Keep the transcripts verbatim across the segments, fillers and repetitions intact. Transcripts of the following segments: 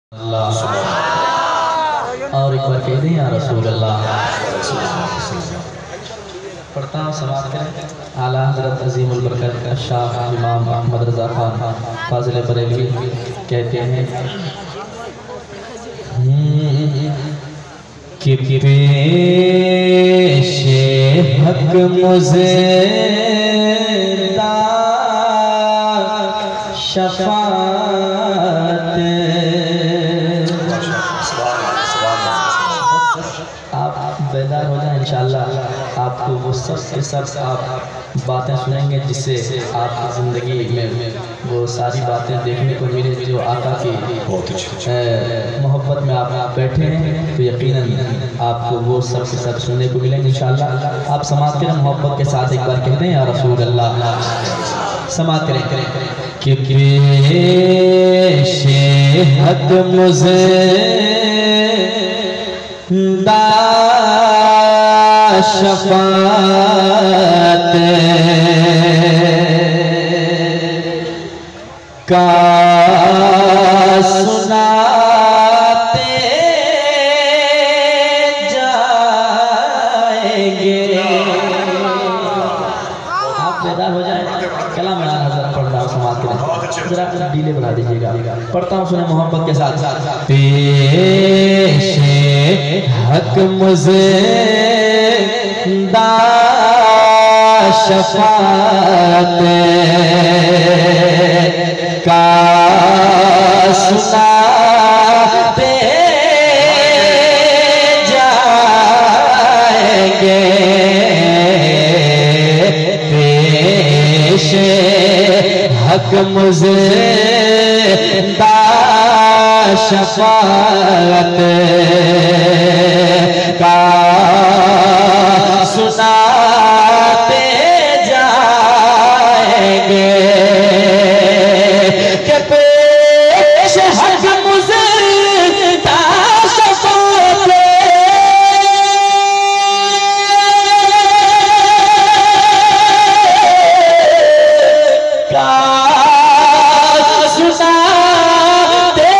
अल्लाह और एक बार कह दें या रसूल अल्लाह। पढ़ता हूँ, समाप्त करें। आला हज़रत अज़ीमुल बरकत शाह इमाम अहमद रज़ा खान फाज़िल बरेलवी कहते हैं कि पेशे हक मुझे शफ़ाअत। आप बेदार हो जाए इंशाअल्लाह, आपको वो सब के सब आप बातें सुनेंगे जिससे आपकी ज़िंदगी में वो सारी बातें देखने को मिले जो आका की मोहब्बत में आप बैठे हैं, तो यकीनन आपको वो सब के सब सुनने को मिलेंगे इंशाअल्लाह। आप समात करें मोहब्बत के साथ, एक बार कह दें या रसूल अल्लाह। समात करें कि पेशे हक मुझे दा शफ़ाअत का सुनाते जाएंगे। आप बेदार हो जाए, कलाम हज़रत पढ़ रहा हूँ, समाप्त करें। जरा डीले बना दीजिएगा, पढ़ता हूँ सुने मोहब्बत के साथ। पेशे हक मुझे दा शफ़ाअत का सुनाते जाएंगे। पेशे हक मुझे दा शफ़ाअत का सुनाते जाएंगे कि पेश हक मुझे दा शफ़ाअत का सुनाते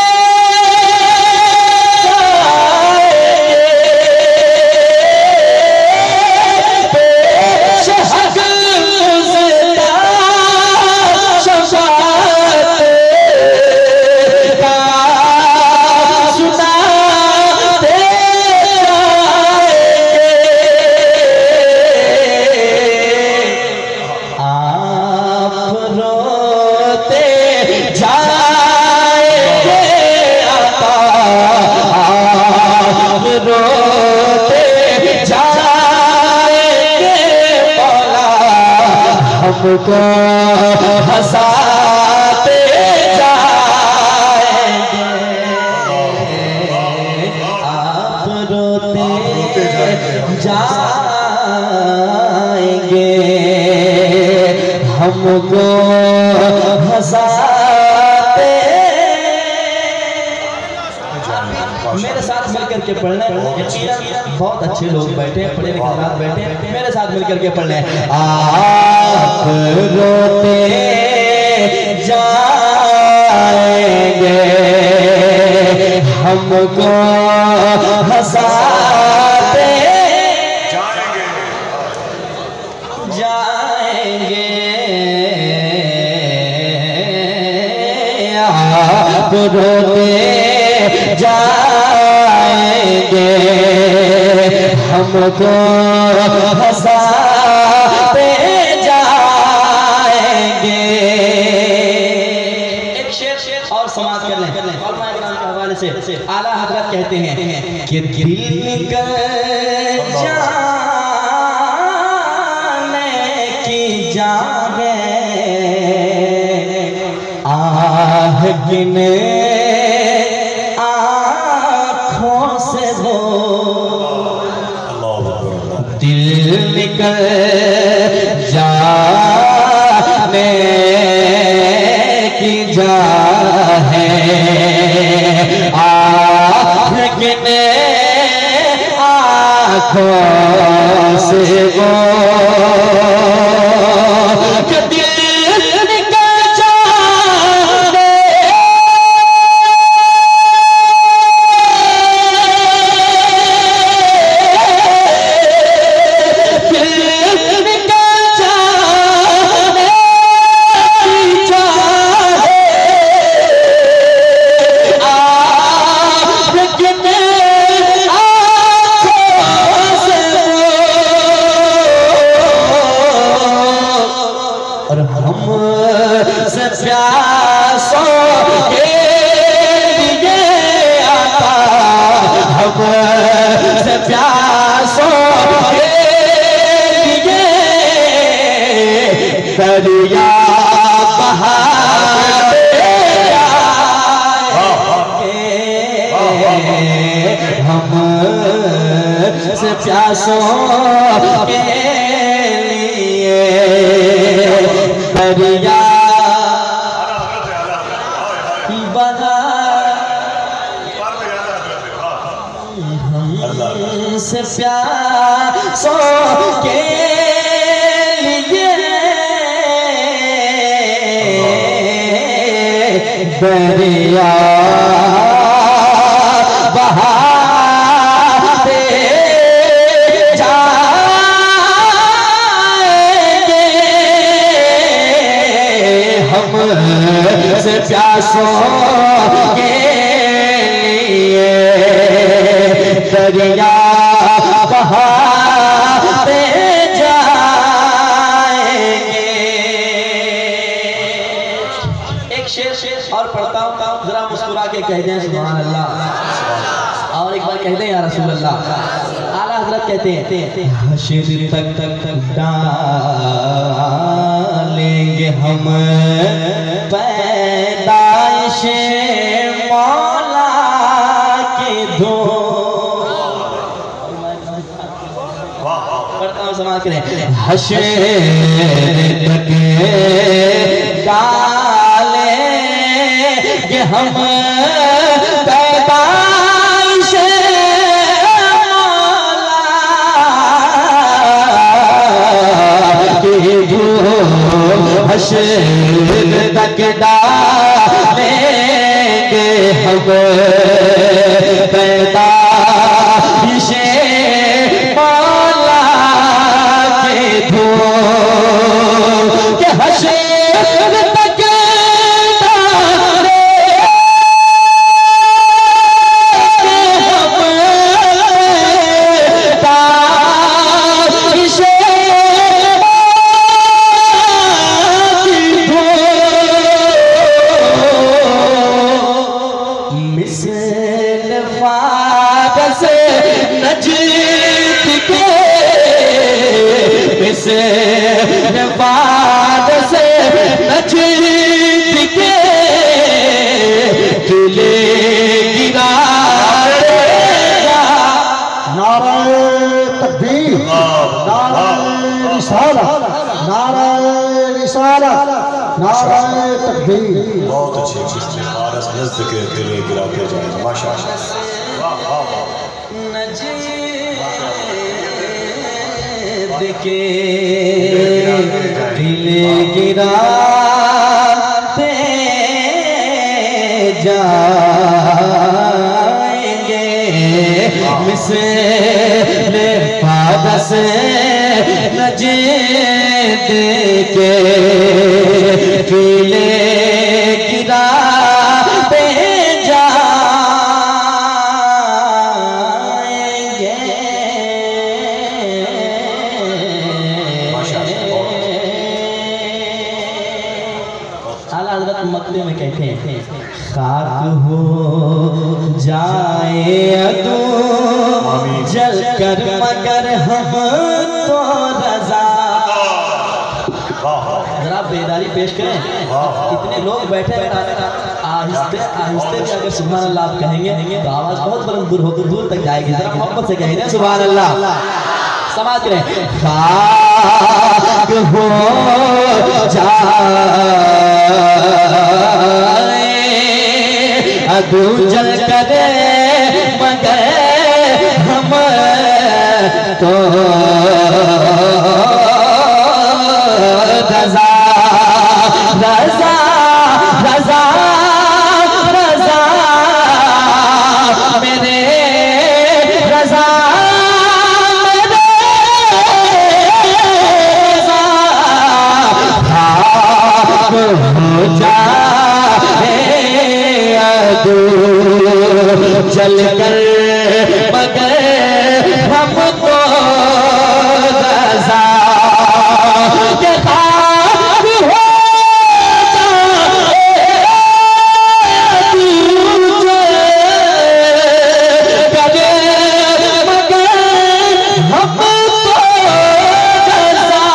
हमको हंसाते जाएंगे, आप रोते जाएंगे, हमको हंसाते। मेरे साथ मिलकर के पढ़ना, बहुत अच्छे लोग बैठे हैं, पढ़े लिखे लोग बैठे हैं, मेरे साथ मिलकर के पढ़ लें। आप रोते जाएंगे, हमको हंसाते जाएंगे, आप रोते जाएंगे, हमको हंसाते जाएंगे। एक शेर और समाप्त कर लें। और के हवाले से आला हज़रत कहते हैं कि दिल निकल जाने की जागे आह गिने से वो दिल निकल जाने की जा है आँखने आँखों से वो दिल निकल जाने प्यासों के लिए दरिया बना हमसे प्यासों के लिए दरिया बहाते जाएंगे हमसे प्यासों के लिए दरिया बहाते जाएंगे। एक शेर शेर और पढ़ता हूँ, जरा मुस्कुरा के कह दें सुभान अल्लाह, और एक बार कह दें या रसूल अल्लाह। आला हजरत कहते हैं हश्र तक तक तक डालेंगे हम पैदाइश मौला के धो। पढ़ता हूँ समाज करें हश्र तक डालेंगे हम पैदाइश मौला के धो। हश्र तक डालेंगे हम पैदाइश मौला के धो के हश्र तक बाद से नजीक के किले गिरा नारे तकबीर, नारे रिसालत, नारे रिसालत, नारे तकबीर। बहुत अच्छी किस्तें मारस नज़्द के किले गिराते जाए माशाअल्लाह। के दिले गिराते जाएंगे मिसल पादस नजीद के दिले गिराते मकले में कहते हैं खाक हो जाए तो जल कर मगर हम तो रजा। जरा बेदारी पेश करें, इतने लोग बैठे हैं आहिस्ते आहिस्ते भी अगर सुभान अल्लाह आप कहेंगे तो आवाज बहुत बुलंद दूर होकर दूर तक जाएगी। जरा मोहब्बत से कहेंगे सुभान अल्लाह। समाज करें खाक हो जाए अदू जल करे मगर हम तो रजा रजा रजा रजा मेरे रजा चल कर मगर हमको रज़ा के खाक हो जाए मगर हमको रज़ा।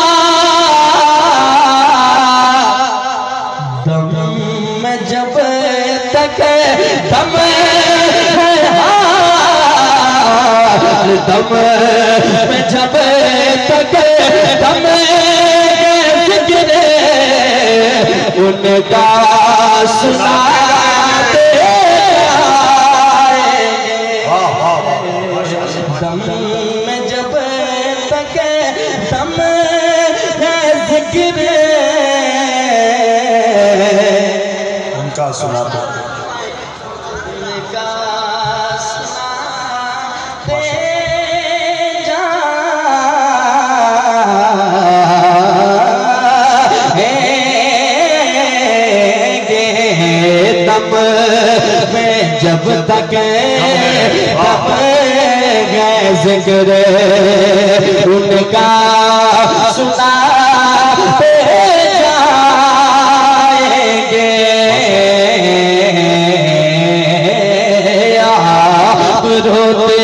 दम में जब तक दम दम में जब तक दम जिक्र उनका सुनाते दम में जब तक दम जिक्र उनका सुनाते उनका सुनाते जाएंगे दम में जब तक दम जिक्र उनका सुनाते जाएंगे आप रोते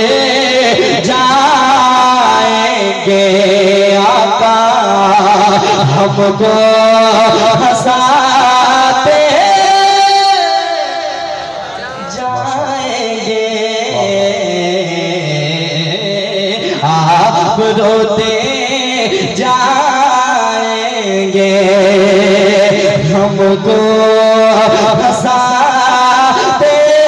जाएंगे आका हमको हंसाते जाएंगे आप रोते जाएंगे हमको हंसाते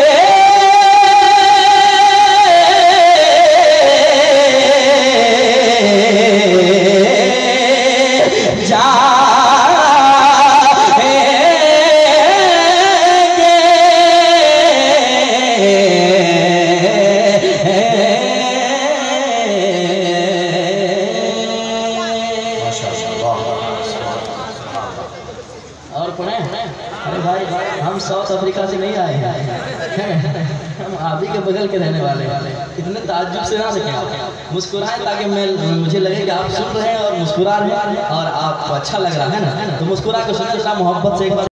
और पढ़े अरे भाई हम साउथ अफ्रीका से नहीं आए हैं हम आप ही के बगल के रहने वाले इतने ताज्जुब से ना सके मुस्कुराएं ताकि मैं मुझे लगे कि आप सुन रहे हैं और मुस्कुरा रहे हैं और आपको अच्छा लग रहा है ना तो मुस्कुरा के सुनिए मोहब्बत से एक बार।